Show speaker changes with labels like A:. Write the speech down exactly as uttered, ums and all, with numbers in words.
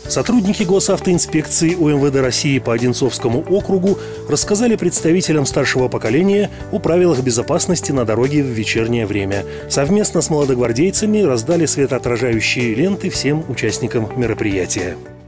A: Сотрудники госавтоинспекции УМВД России по Одинцовскому округу рассказали представителям старшего поколения о правилах безопасности на дороге в вечернее время. Совместно с молодогвардейцами раздали светоотражающие ленты всем участникам мероприятия.